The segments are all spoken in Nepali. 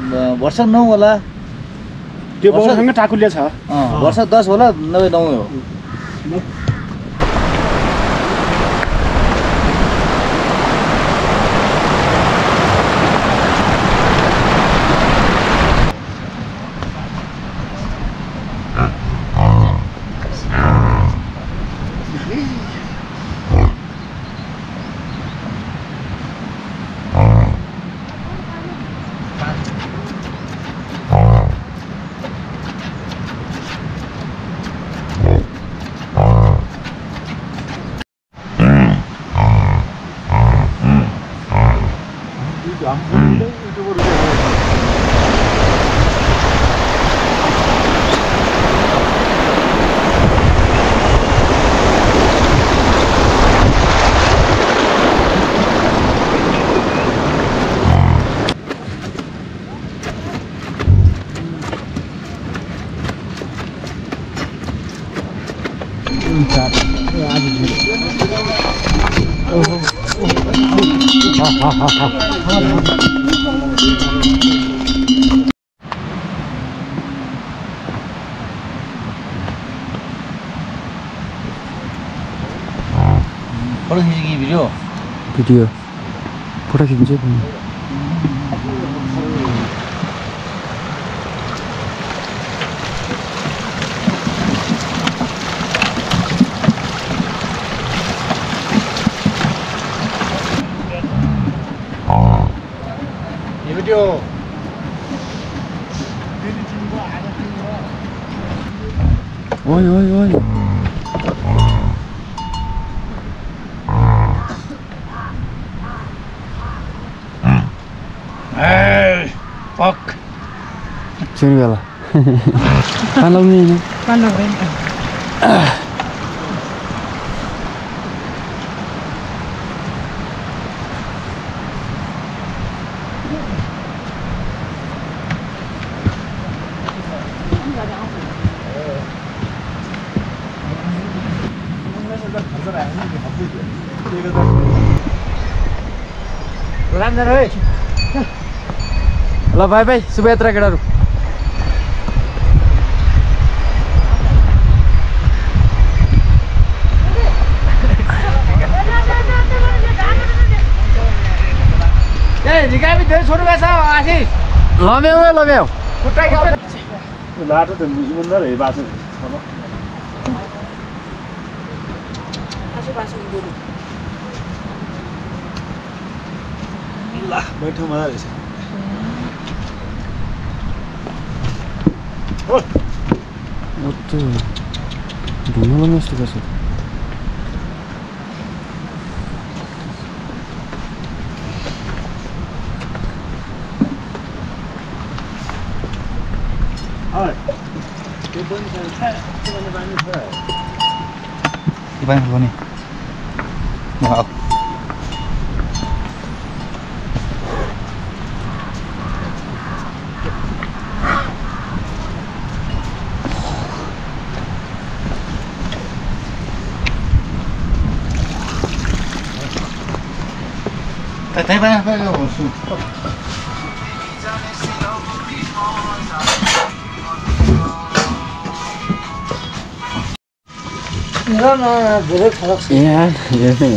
वर्ष 9 होला त्यो वर्षसँग टाकुलिया छ वर्ष 10 होला नभए 9 हो फोटो खिच्ने भिडियो फोटो खिच्नु भिडियो ओइ फक चिनी बेला पान लाग्ने हैन पान लाग्दैन ल बाई शुभयात्रा केटाहरु झिकामी धेरै छोड्नु भएको छ आशिष लम्याउ लाटो त इमानदार है बासो ल बैठो मजा रहेछ ढुङ्गामा नष्ट गर्छ Iban ko ni. Wow. Tay ba na ko su. No, धेरै फरक छ यहाँ हेर्नु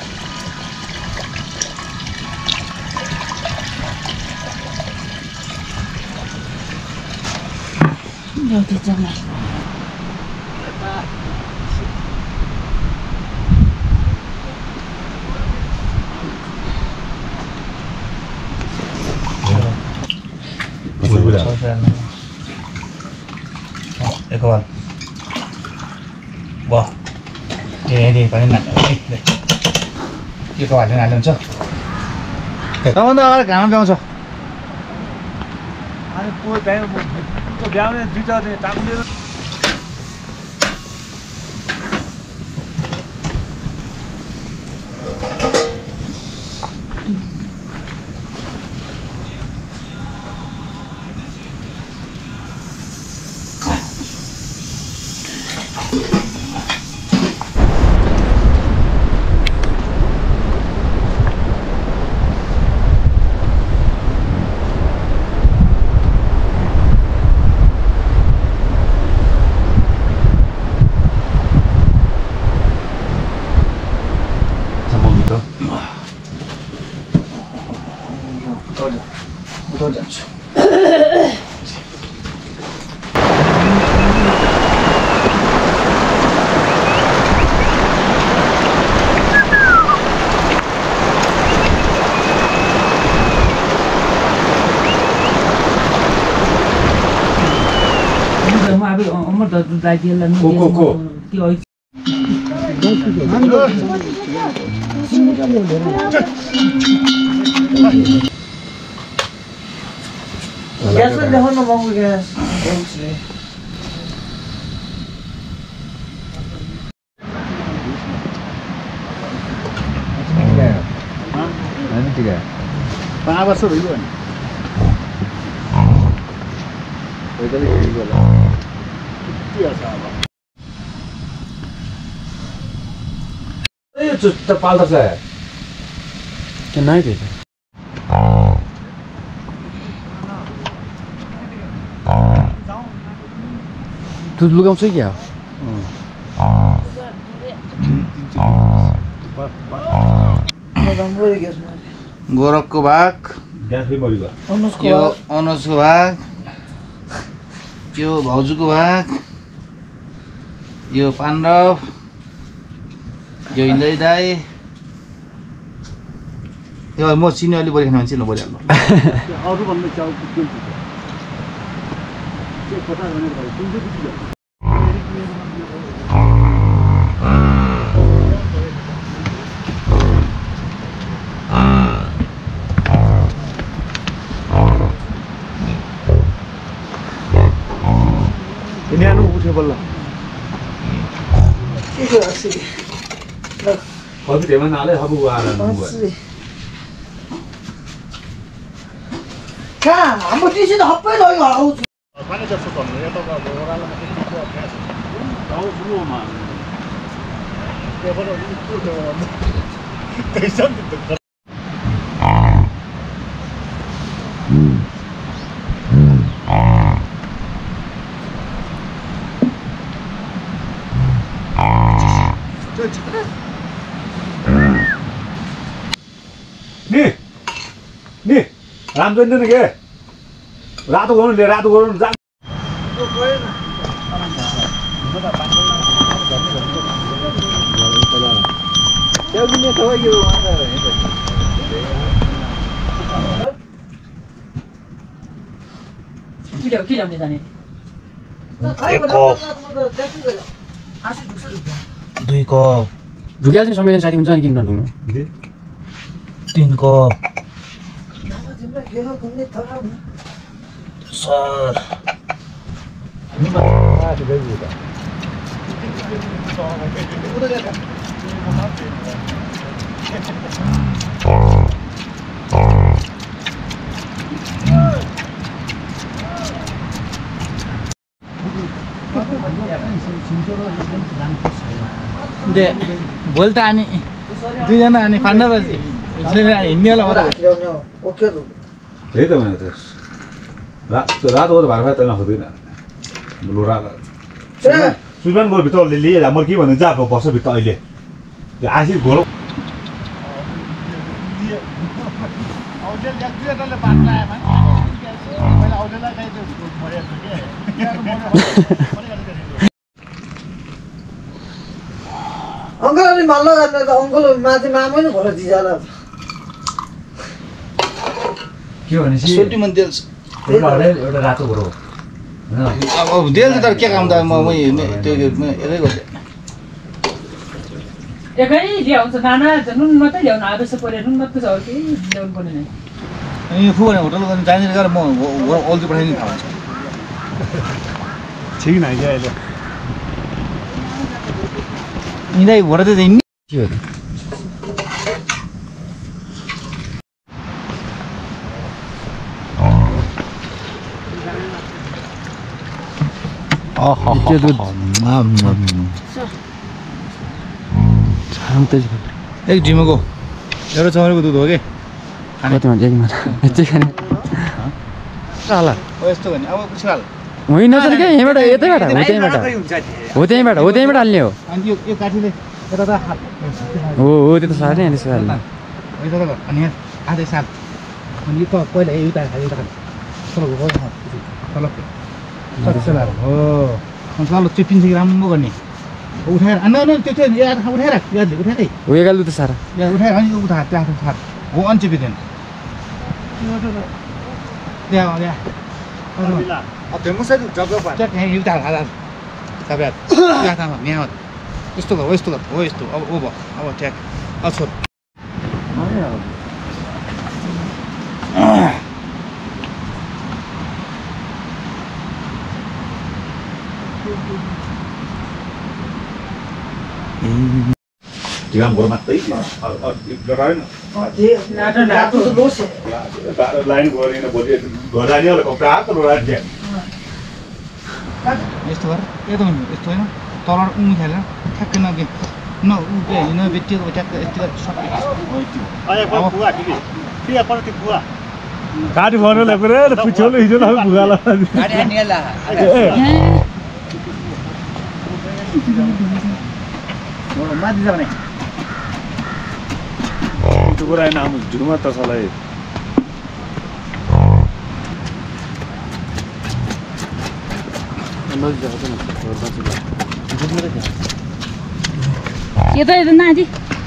एउटै जग्गा एक बार वाह ये पनि नाच्छ यो कवाले नाच्नु हुन्छ तँभन्दा अगाडि घाममा ब्याउँछ अनि पोइ ब्याउने दुईटा टाकुले बुटो जान्छु ग्यास पनि देखाउन महँगो ग्यास वर्ष भइगयो त्यो पाल्दा चाहिँ त्यो नाइ भेट दुध लुगाउँछ क्या गोरखको भाग यो अनुजको भाग यो भाउजूको भाग यो पाण्डव यो हिँड्दै दाई यो म चिनी अलि बढी खाने मान्छे नबढिहाल्नु न्यानो उठ्यो बल्ल कति ढेमा नाले अब हाम्रो टिसी त हप्पै लग्यो आउँछ पानी जस्तो भन्नु यो तपाईँ ओह्रालोमा त्यतिको अभ्यास सुरुमा नि राम्रो नि के रातो गर्नु ले रातो गर्नु जा दुई कप ढुक्याल चाहिँ सबैजना साथी हुन्छ नि किन नढुक्नु 3 कप सर भोलि त अनि दुईजना अनि पाण्डव हिँड्नेवाला हो त्यही त भने रातो हो त भार त नखोज्दैन लु सुजमान गोल भित्र लिए म के भन्नु जा बस्छ भित्र अहिले त्यो आशिष घोलो अङ्कल अलि माल्न जान्दा त अङ्कल माथि मामै नै घर दिजाला के भनेपछि सोल्टी मन तेल एउटा रातो घोरो अब तेल त तर के काम त म त्यो एकै गर्दै एकै ल्याउँछ नाना नुन मात्रै ल्याउनु आवश्यक पऱ्यो नुन मात्रै छ अरू केही ल्याउनु पर्ने नै अनि फु भने होटल गर्नु जाने गरेर म ओल्टी पठाइदिनु थाहा हुन्छ ठिक नै क्या अहिले यिनीलाई भोट चाहिँ हिँड्ने के हो त्यो दुध एक ढिमोको एउटा चौरीको दुध हो कि कतिमा एकमा यति खाने होला यस्तो भने अब कुछाल होइन सर क्या यहीँबाट यतैबाट हो त्यहीँबाट हाल्ने हो अनि यो काठीले यता त हो त्यो त सार्ने अनि त्यसको हाल्ने अनि आधै साल अनि त पहिला एउटा तल गएको तल सच्चला हो तल चेपिन्छ कि राम्रो गर्ने उठाएर त्यो याद उठाएर यादले उठाएरै उयो त सारा याद उठाएर अनि उठा त्यहाँ सार हो अनचेपिँदैन त्यहाँ त्यहाँ एउटा खाँदा तपाईँ त्यहाँ यहाँ यस्तो हो यस्तो हो यस्तो अब ओ भयो अब ठ्याक अब छोड Jangan hormati lain. Lain gua ini boleh godanya oleh kontrak atau raja. यस्तो गर यस्तो यस्तो होइन तल खेलेर ठ्याक्कै नगे न होइन बेटिएको ठ्याक्कै यस्तो काटी भन्नु ल्याएको रे पुछ्यौले हिजो न भुगाला माथि जाने itu कुरा नाम झुमा त सलाई Itu nanti.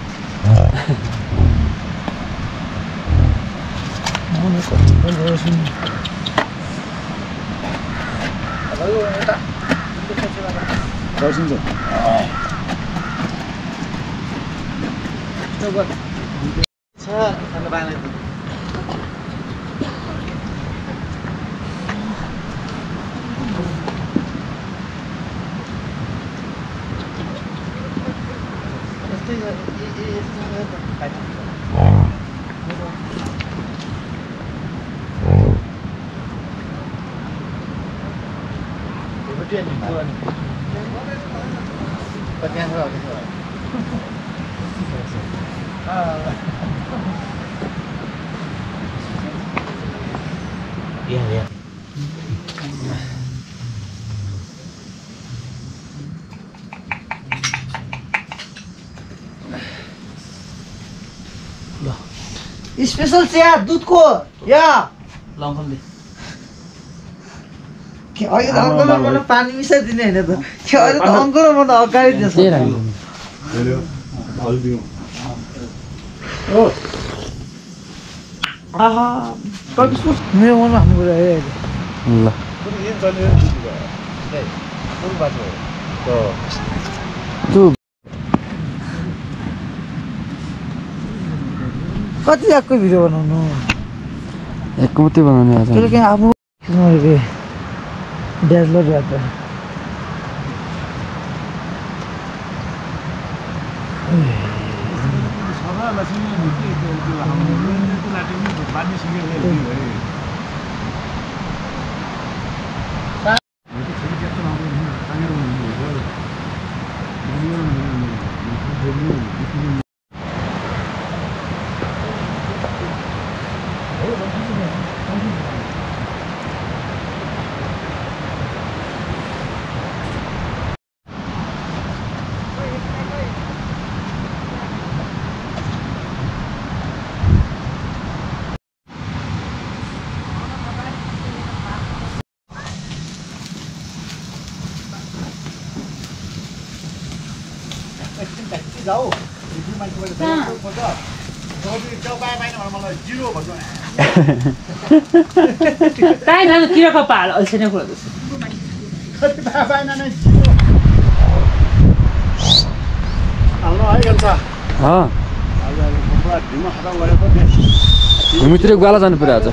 Iya. स्पेशल चिया दुधको या लङ्कलले के अहिले त अङ्कल मलाई पानी मिसाइदिने होइन त के अहिले त अङ्कल मलाई अगाडि दिएछ मेरो मनमा हाल्नु पऱ्यो है ल कति आएको भिडियो बनाउनु एक मात्रै बनाउने आज त्यसले कहीँ आफ्नो ड्याजलर राख्दा Tay nó kia có bà ở trên đây rồi. घुमीतिर ग्वाला जानु पर्यो आज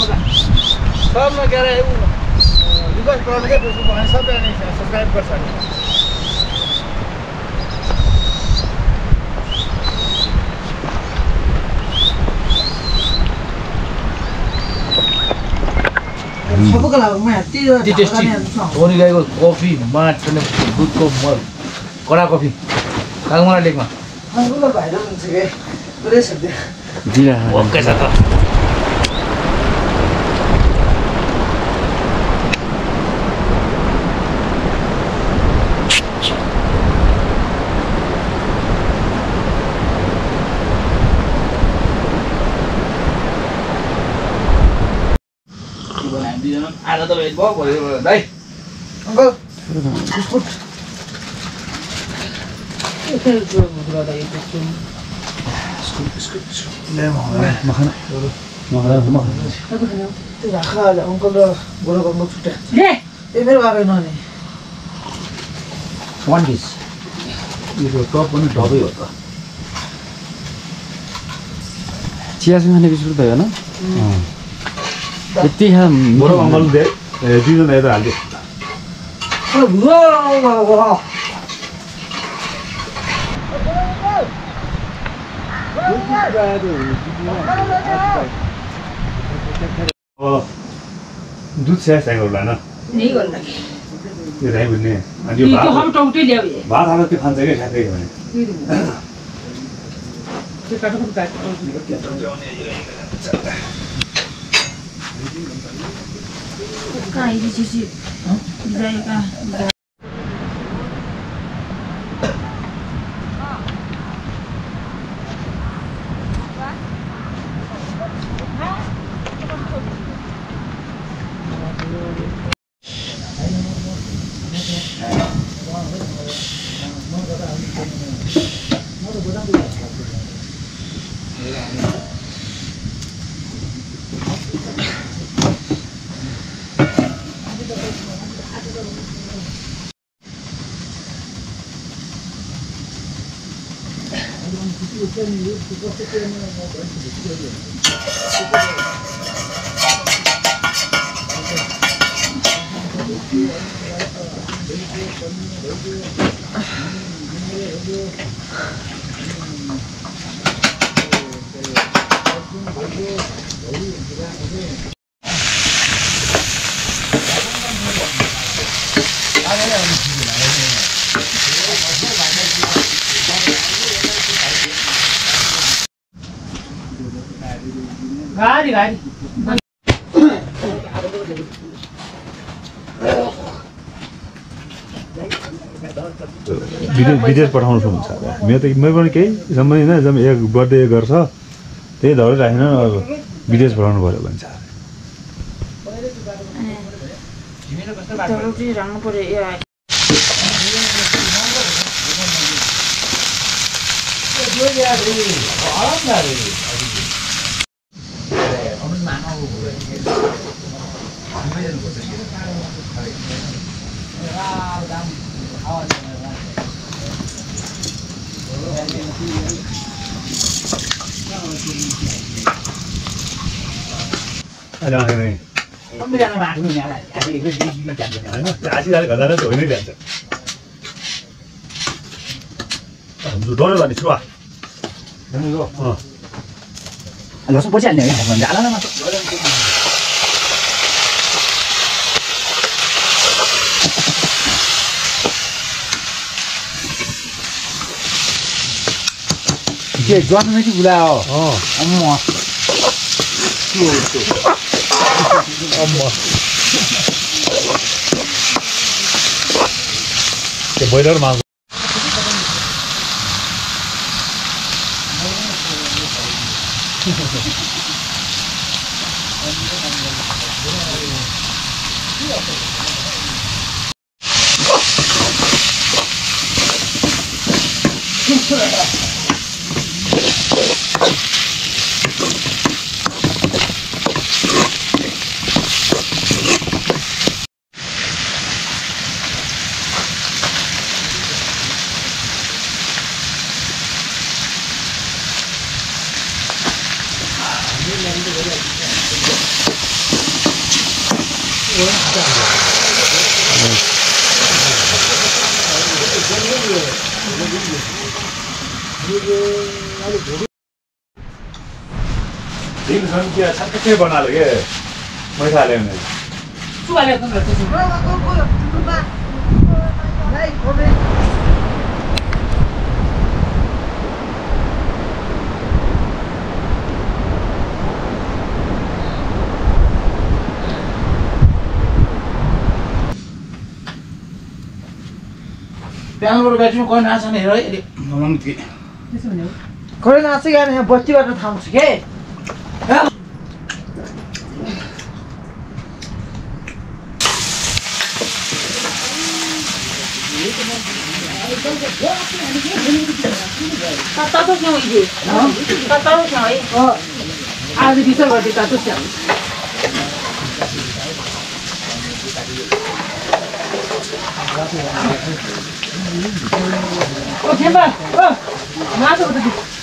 सबैको लागि म टेस्टी धोनी गाईको कफी मात्र दुधको मल कडा कफी कागमारा लेकमा भाइरल हुन्छ के पुरै सक्दै जिरा ओके छ त बनायो दुईजना आज त भेट भयो भयो दाइ अङ्कल बिस्कुट त्यो राख अङ्कल र गोलो अङ्कल छुट्या ए मेरो बाबा नआउने 1 डिस यो टप पनि ढबै हो त चियासँग खाने बिस्कुट त होइन यति बरु अङ्कल दे दुईजना यता हाल्दे दुध स्यास चाहिएको होला नहीं गर्नु यो राई भन्ने अनि यो यो भात हम टौटे ल्याउ ए भात हालेर त्यो खान्छ क्या ठ्याक्कै भने त्यो काटको काट कहाँ आइदिए चिसी जाएगा गाडी गाडी विदेश पठाउनु हुन्छ मेरो त मेरो पनि केही सम्म होइन जब एक बर्थडे गर्छ त्यही धरै राखेन विदेश पठाउनु पर्यो भन्छ ज्वान नै बुलायो त्यो ब्रोइलर माग दिन संख्या छक्कै बनाले के मैसा ल्याउने सुगाले त त्यहाँबाट ब्याट्रीमा कोही नाच्ने हेर है खै नाच्छ यहाँ यहाँ बत्तीबाट थाम्छु के तातो क्यों ये तातो क्यों है आज बिसर गर्दै तातो छ ओ थेम्बा ओ मासु उठ्दै